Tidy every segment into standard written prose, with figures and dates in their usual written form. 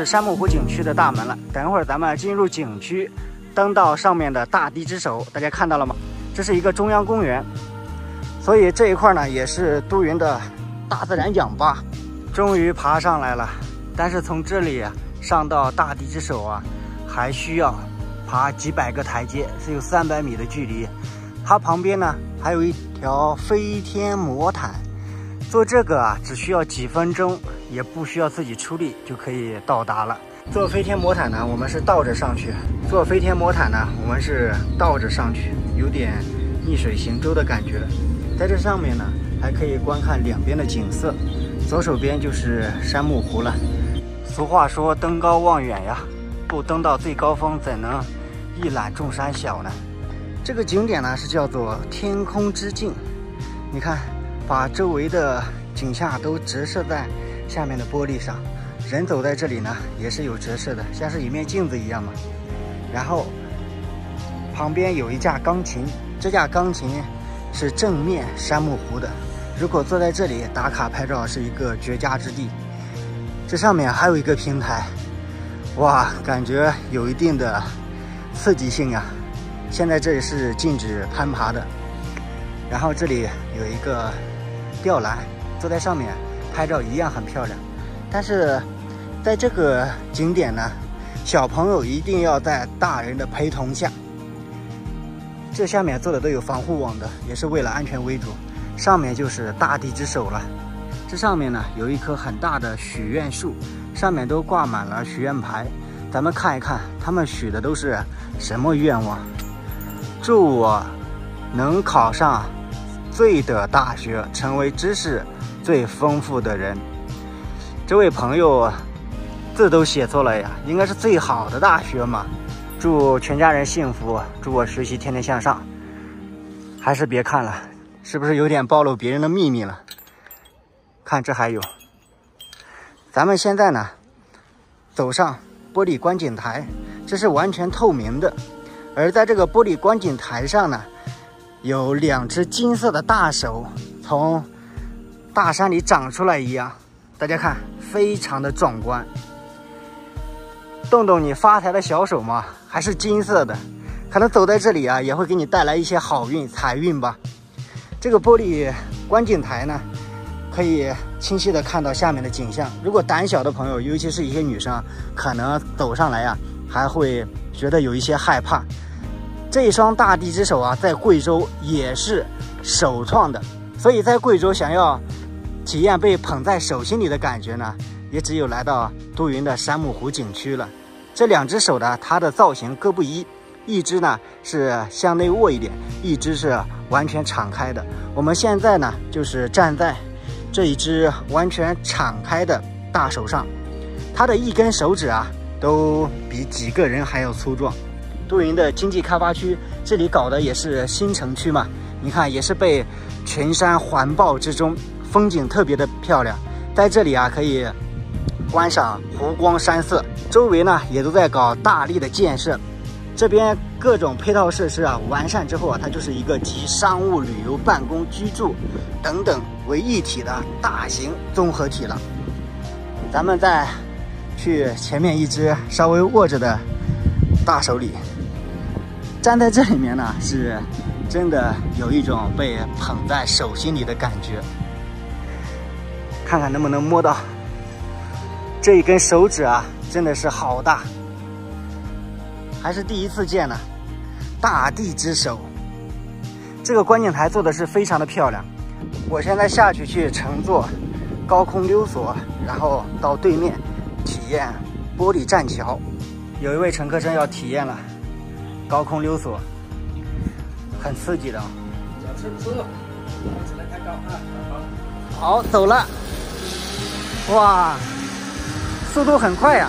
就是山木湖景区的大门了。等一会儿咱们进入景区，登到上面的大地之手，大家看到了吗？这是一个中央公园，所以这一块呢也是都匀的大自然氧吧。终于爬上来了，但是从这里上到大地之手啊，还需要爬几百个台阶，是有300米的距离。它旁边呢还有一条飞天魔毯，坐这个啊只需要几分钟，也不需要自己出力就可以到达了。坐飞天魔毯呢，我们是倒着上去；坐飞天魔毯呢，我们是倒着上去，有点逆水行舟的感觉。在这上面呢，还可以观看两边的景色，左手边就是山木湖了。俗话说登高望远呀，不登到最高峰，怎能一览众山小呢？这个景点呢是叫做天空之镜，你看，把周围的景象都折射在下面的玻璃上，人走在这里呢也是有折射的，像是一面镜子一样嘛。然后旁边有一架钢琴，这架钢琴是正面山木湖的，如果坐在这里打卡拍照是一个绝佳之地。这上面还有一个平台，哇，感觉有一定的刺激性呀。现在这里是禁止攀爬的，然后这里有一个吊篮，坐在上面拍照一样很漂亮。但是在这个景点呢，小朋友一定要在大人的陪同下。这下面做的都有防护网的，也是为了安全为主。上面就是大地之手了，这上面呢有一棵很大的许愿树，上面都挂满了许愿牌。咱们看一看他们许的都是什么愿望。祝我能考上最的大学，成为知识最丰富的人。这位朋友字都写错了呀，应该是最好的大学嘛。祝全家人幸福，祝我学习天天向上。还是别看了，是不是有点暴露别人的秘密了？看这还有，咱们现在呢走上玻璃观景台，这是完全透明的。而在这个玻璃观景台上呢，有2只金色的大手从大山里长出来一样，大家看，非常的壮观。动动你发财的小手嘛，还是金色的，可能走在这里啊，也会给你带来一些好运、财运吧。这个玻璃观景台呢，可以清晰的看到下面的景象。如果胆小的朋友，尤其是一些女生，可能走上来啊，还会觉得有一些害怕。这一双大地之手啊，在贵州也是首创的，所以在贵州想要体验被捧在手心里的感觉呢，也只有来到都匀的山木湖景区了。这2只手呢，它的造型各不一，一只呢是向内握一点，一只是完全敞开的。我们现在呢就是站在这一只完全敞开的大手上，它的一根手指啊都比几个人还要粗壮。都匀的经济开发区，这里搞的也是新城区嘛，你看也是被群山环抱之中，风景特别的漂亮。在这里啊可以观赏湖光山色，周围呢也都在搞大力的建设。这边各种配套设施啊完善之后啊，它就是一个集商务、旅游、办公、居住等等为一体的大型综合体了。咱们再去前面一只稍微握着的大手里，站在这里面呢，是真的有一种被捧在手心里的感觉。看看能不能摸到这一根手指啊，真的是好大，还是第一次见呢。大地之手，这个观景台做的是非常的漂亮。我现在下去乘坐高空溜索，然后到对面体验玻璃栈桥。有一位乘客正要体验了高空溜索，很刺激的。 脚吃不住，只能太高啊！ 好，走了。哇，速度很快呀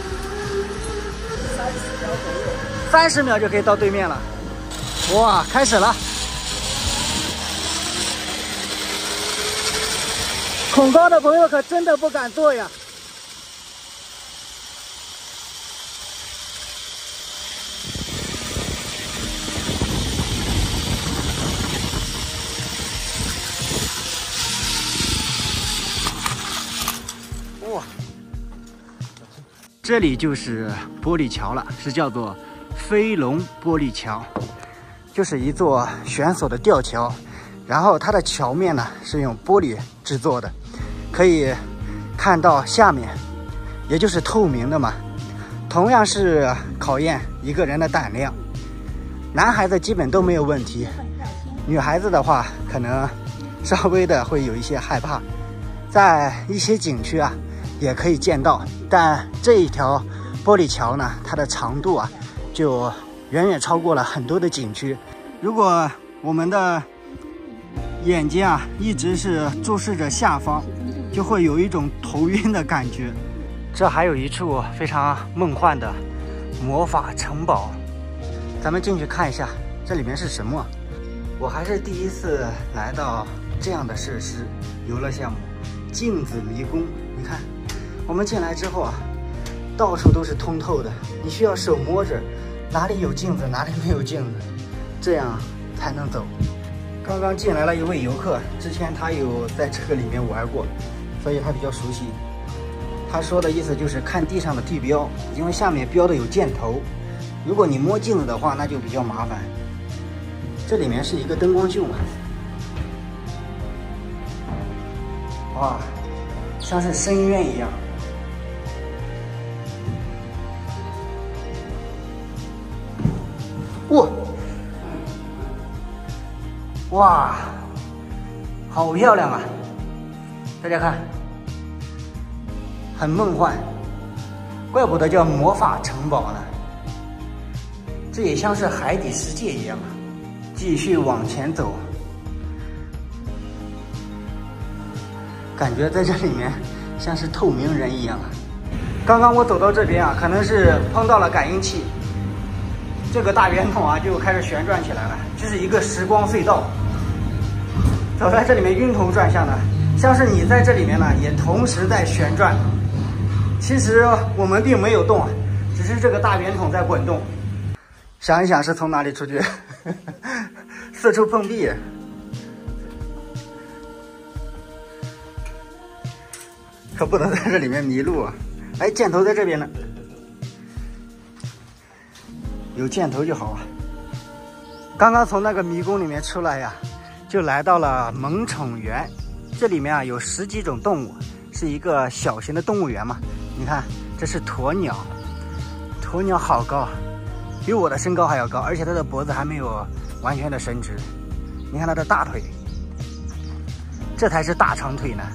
！30秒就可以到对面了。哇，开始了。恐高的朋友可真的不敢坐呀。 这里就是玻璃桥了，是叫做飞龙玻璃桥，就是一座悬索的吊桥，然后它的桥面呢是用玻璃制作的，可以看到下面，也就是透明的嘛。同样是考验一个人的胆量，男孩子基本都没有问题，女孩子的话可能稍微的会有一些害怕。在一些景区啊也可以见到，但这一条玻璃桥呢，它的长度啊就远远超过了很多的景区。如果我们的眼睛啊一直是注视着下方，就会有一种头晕的感觉。这还有一处非常梦幻的魔法城堡，咱们进去看一下，这里面是什么？我还是第一次来到这样的设施游乐项目——镜子迷宫。你看，我们进来之后啊，到处都是通透的，你需要手摸着哪里有镜子，哪里没有镜子，这样才能走。刚刚进来了一位游客，之前他有在这个里面玩过，所以他比较熟悉。他说的意思就是看地上的地标，因为下面标的有箭头，如果你摸镜子的话，那就比较麻烦。这里面是一个灯光秀嘛，哇，像是深渊一样。哇，好漂亮啊！大家看，很梦幻，怪不得叫魔法城堡呢。这也像是海底世界一样啊！继续往前走，感觉在这里面像是透明人一样啊。刚刚我走到这边啊，可能是碰到了感应器，这个大圆筒啊就开始旋转起来了，这是一个时光隧道。走在这里面晕头转向的，像是你在这里面呢也同时在旋转。其实我们并没有动，只是这个大圆筒在滚动。想一想是从哪里出去？四处碰壁。可不能在这里面迷路啊！哎，箭头在这边呢，有箭头就好啊。刚刚从那个迷宫里面出来呀，就来到了萌宠园。这里面啊有10几种动物，是一个小型的动物园嘛。你看，这是鸵鸟，鸵鸟好高，比我的身高还要高，而且它的脖子还没有完全的伸直。你看它的大腿，这才是大长腿呢。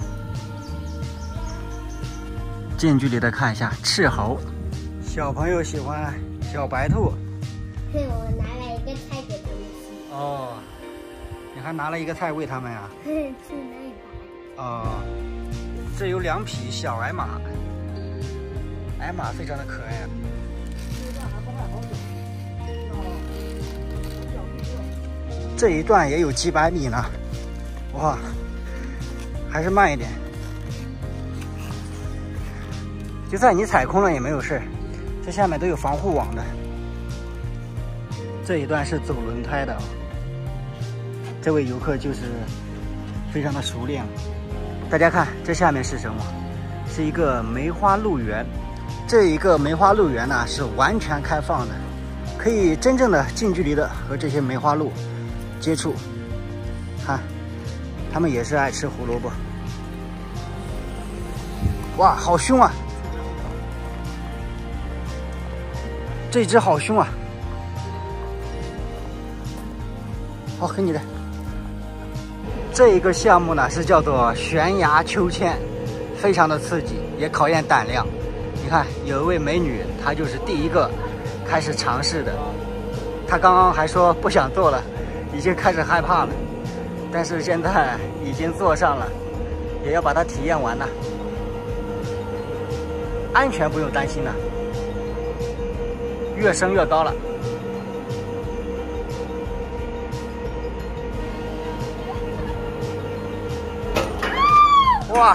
近距离的看一下赤猴，小朋友喜欢小白兔。 我拿了一个菜给他们吃。 哦，你还拿了一个菜喂他们呀？ 是那一把。 哦，这有2匹小矮马，矮马非常的可爱啊。这一段也有几百米呢，哇，还是慢一点。就算你踩空了也没有事，这下面都有防护网的。这一段是走轮胎的，这位游客就是非常的熟练。大家看这下面是什么？是一个梅花鹿园。这一个梅花鹿园呢是完全开放的，可以真正的近距离的和这些梅花鹿接触。看，它们也是爱吃胡萝卜。哇，好凶啊！这只好凶啊！好，给你的。这一个项目呢是叫做悬崖秋千，非常的刺激，也考验胆量。你看，有一位美女，她就是第一个开始尝试的。她刚刚还说不想做了，已经开始害怕了，但是现在已经坐上了，也要把它体验完呢。安全不用担心了，越升越高了。哇！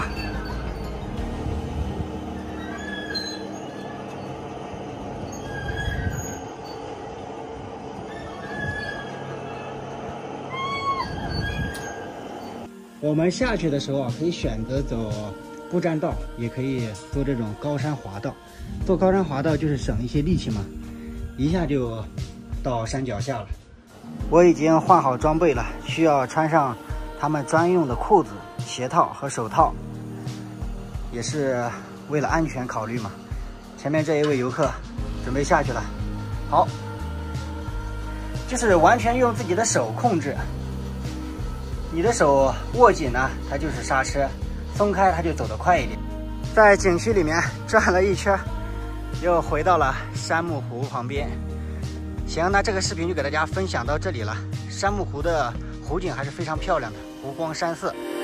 我们下去的时候啊，可以选择走不占道，也可以做这种高山滑道。做高山滑道就是省一些力气嘛，一下就到山脚下了。我已经换好装备了，需要穿上他们专用的裤子、鞋套和手套，也是为了安全考虑嘛。前面这一位游客准备下去了，好，就是完全用自己的手控制。你的手握紧呢，它就是刹车；松开，它就走得快一点。在景区里面转了一圈，又回到了杉木湖旁边。行，那这个视频就给大家分享到这里了。杉木湖的湖景还是非常漂亮的，湖光山色。